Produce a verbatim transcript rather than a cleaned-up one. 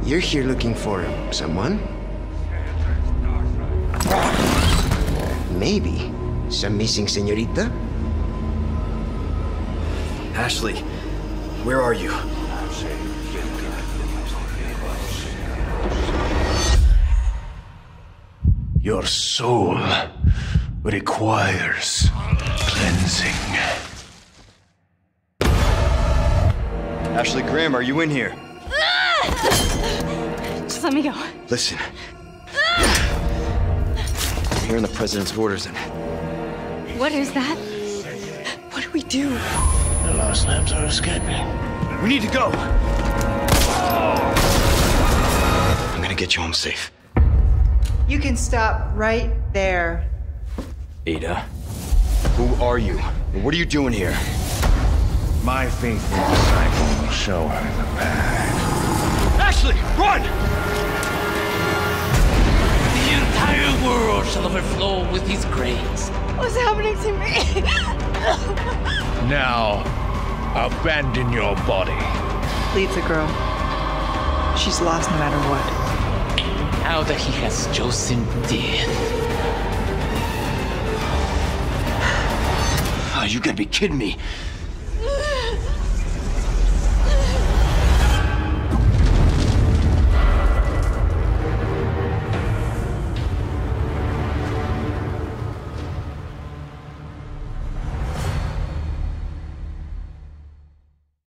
You're here looking for someone? Maybe some missing señorita? Ashley, where are you? Your soul requires cleansing. Ashley Graham, are you in here? Just let me go. Listen. I'm hearing the president's orders and... What is that? What do we do? The lost lambs are escaping. We need to go! I'm gonna get you home safe. You can stop right there. Ada, who are you? What are you doing here? My faithful disciple will show her the path. Ashley, run! The entire world shall overflow with his grace. What's happening to me? Now, abandon your body. Leave the girl. She's lost no matter what. Now that he has chosen death. Oh, you gotta be kidding me.